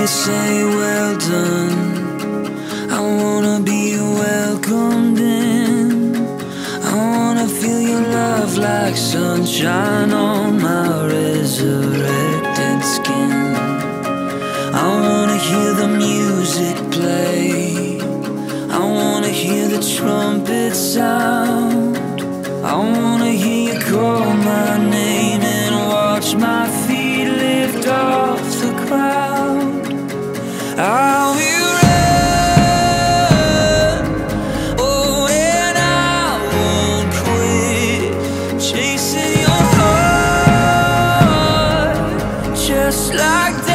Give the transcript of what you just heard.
say well done. I wanna be welcomed in. I wanna feel your love like sunshine on my resurrected skin. I wanna hear the music play. I wanna hear the trumpet sound. I wanna hear you call my name and watch my feet lift off the ground. I'll be run, oh, and I won't quit chasing your heart, just like that.